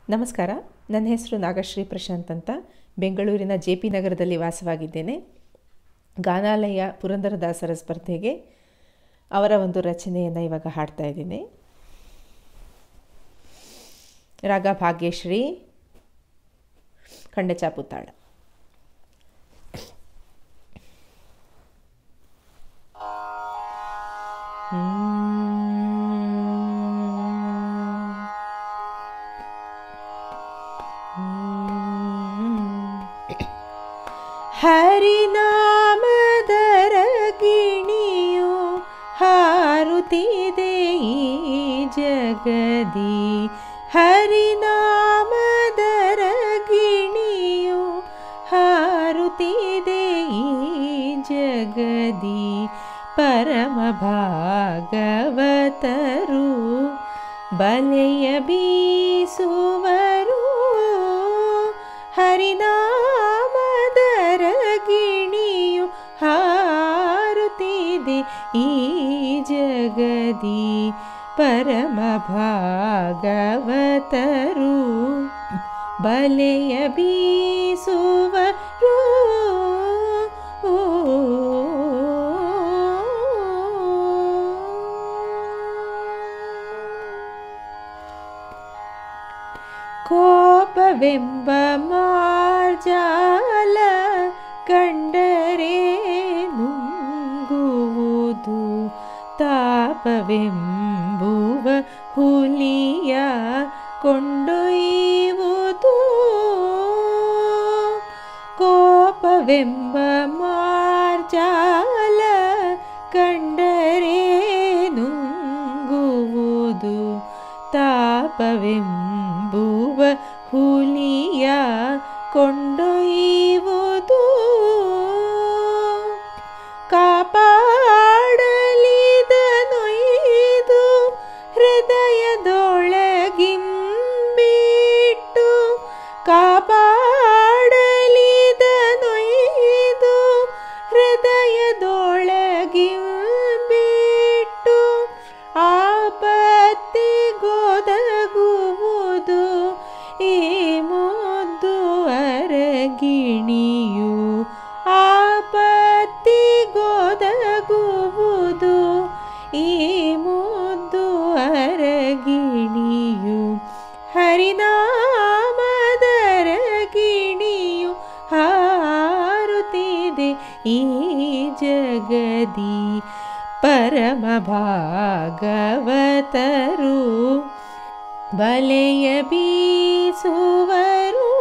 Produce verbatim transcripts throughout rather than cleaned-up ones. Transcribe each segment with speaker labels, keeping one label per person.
Speaker 1: ನಮಸ್ಕಾರ. ನನ್ನ ಹೆಸರು ನಾಗಶ್ರೀ ಪ್ರಶಾಂತ್ ಅಂತ. ಬೆಂಗಳೂರಿನ ಜೆ ಪಿ ನಗರದಲ್ಲಿ ವಾಸವಾಗಿದ್ದೇನೆ. ಗಾನಾಲಯ ಪುರಂದರದಾಸರ ಸ್ಪರ್ಧೆಗೆ ಅವರ ಒಂದು ರಚನೆಯನ್ನು ಇವಾಗ ಹಾಡ್ತಾ ಇದ್ದೀನಿ. ರಾಗ ಭಾಗ್ಯಶ್ರೀ, ಖಂಡಚಾಪು ತಾಳ. ಹರಿನಾಮದರ ಗಿಣಿಯು ಹಾರುತ್ತಿದೆ ಈ ಜಗದಿ. ಹರಿನಾಮದರ ಗಿಣಿಯು ಹಾರುತ್ತಿದೆ ಈ ಜಗದಿ. ಪರಮ ಭಾಗವತರು ಬಲೆಯ ಬೀಸುವರು. ಹರಿನಾಮದರ ಗಿಣಿಯು ಹಾರುತ್ತಿದೆ ಈ ಜಗದಿ. ಪರಮ ಭಾಗವತರು ಬಲೆಯ ಬೀಸುವರು. ಕೋಪವೆಂಬ ಮಾರ್ಜಾಲ ಕಂಡರೆ ನುಂಗುವುದು. ತಾಪವೆಂಬುವ ಹುಲಿಯ ಕೊಂಡೊಯ್ಯುವುದು. ಕೋಪವೆಂಬ ಮಾರ್ಜಾಲ ಕಂಡರೆ ನುಂಗುವುದು. ತಾಪವೆಂಬುವ ಹುಲಿಯ ಕೊಂಡೊಯ್ಯುವುದು. ಕಾಪಾಡಲಿದನೊಯ್ದು ಹೃದಯದೊಳಗಿಂಬಿಟ್ಟು. ಕಾಪಾಡಲಿದನೊಯ್ದು ಹೃದಯದೊಳಗಿಂಬಿಟ್ಟು. ಆಪತ್ತಿಗೊದಗುವುದು ಈ ಮುದ್ದು ಅರಗಿಣಿಯು. ಆಪತ್ತಿಗೊದಗುವುದು ಈ ಮುದ್ದು ಅರಗಿಣಿಯು. ಹರಿನಾಮದರ ಗಿಣಿಯು ಹಾರುತ್ತಿದೆ ಈ ಜಗದಿ. ಪರಮ ಭಾಗವತರು ಬಲೆಯ ಬೀಸುವರು.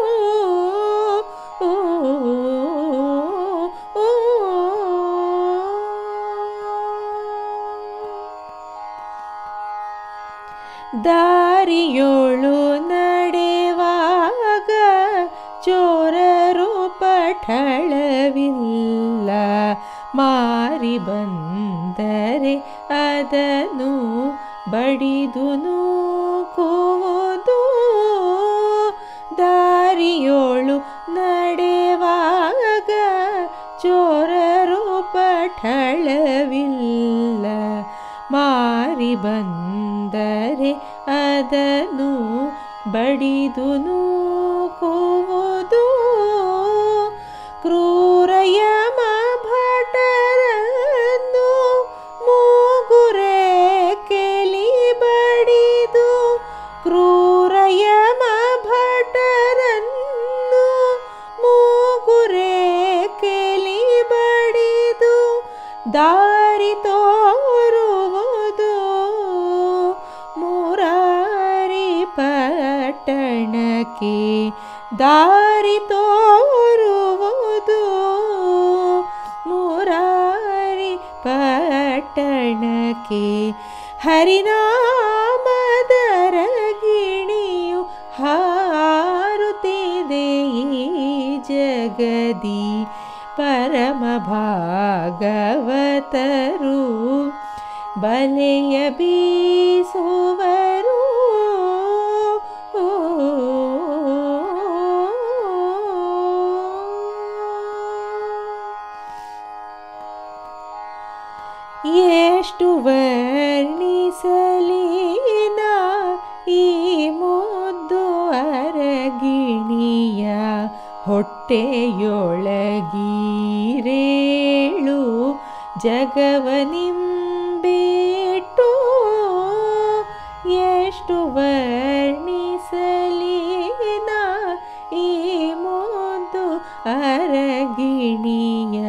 Speaker 1: ದಾರಿಯೋಳು ನಡೆವಾಗ ಚೋರರು ಪಠಳವಿಲ್ಲ. ಮಾರಿ ಬಂದರೆ ಅದನ್ನು ಬಡಿದು ನೂಕುವುದು. ದಾರಿಯೋಳು ನಡೆವಾಗ ಚೋರರು ಪಠಳವಿಲ್ಲ. ಮಾರಿ ಬಂದರೆ ಅದನ್ನು ಬಡಿದು ನೂಕುವುದು. ಕ್ರೂರ ಯಮ ಭಟರನ್ನು ಮೂಗುರೆ ಕೆಲಿ ಬಡಿದು. ಕ್ರೂರ ಯಮ ಭಟರನ್ನು ಮೂಗುರೆ ಕೆಲಿ ಬಡಿದು. ದಾರಿ ತೋರುವುದು ಮುರಾರಿ ಪಟ್ಟಣಕ್ಕೆ. ದಾರಿ ತೋರುವುದು ಮುರಾರಿ ಪಟ್ಟಣಕ್ಕೆ. ಹರಿನಾಮದರ ಗಿಣಿಯು ಹಾರುತ್ತಿದೆ ಈ ಜಗದಿ. ಪರಮ ಭಾಗವತರು ಬಲೆಯ ಬೀಸುವರು. ಎಷ್ಟು ವರ್ಣಿಸಲಿ ನಾ ಈ ಮುದ್ದು ಹೊಟ್ಟೆಯೊಳಗೀರೇಳು ಜಗವನಿಂಬಿಟ್ಟು ಎಷ್ಟು ವರ್ಣಿಸಲಿನ ಈ ಮುದ್ದು ಅರಗಿಣಿಯ.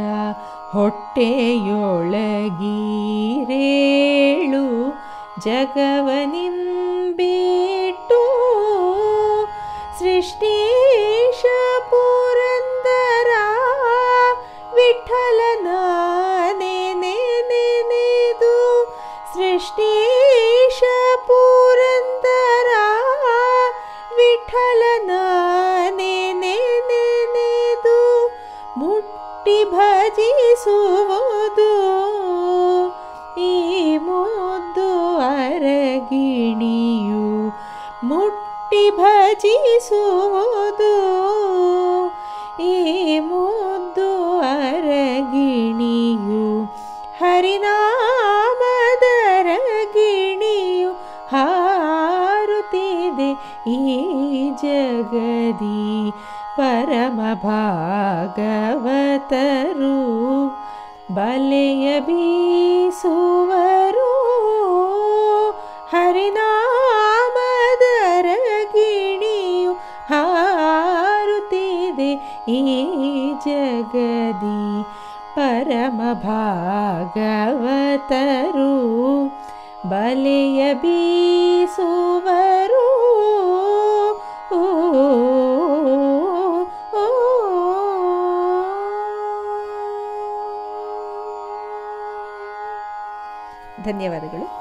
Speaker 1: ಹೊಟ್ಟೆಯೊಳಗೀರೇಳು ಜಗವನಿಂಬಿಟ್ಟು ಸೃಷ್ಟೀಶ ಪುರಂದರ ವಿಠಲನ ನೆನೆದು ಸೃಷ್ಟೀಶ ಪುರಂದರ ವಿಠಲನ ನೆನೆದು ಮುಟ್ಟಿ ಭಜಿಸುವುದು ಈ ಮುದ್ದು ಅರಗಿಣಿಯು. ಮುಟ್ಟಿ ಭಜಿಸುವುದು ಈ ಮುದ್ದು ಅರಗಿಣಿಯು. ಹರಿನಾಮದರಗಿಣಿಯು ಹಾರುತ್ತಿದೆ ಈ ಜಗದಿ. ಪರಮ ಭಾಗವತರು ಬಲೆಯ ಬೀಸುವರು. ಹರಿನಾಮದರಗಿಣಿಯು ಹಾರುತ್ತಿದೆ ಈ ಜಗದಿ. ಪರಮ ಭಾಗವತರು ಬಲೆಯ ಬೀಸುವರು. ಧನ್ಯವಾದಗಳು.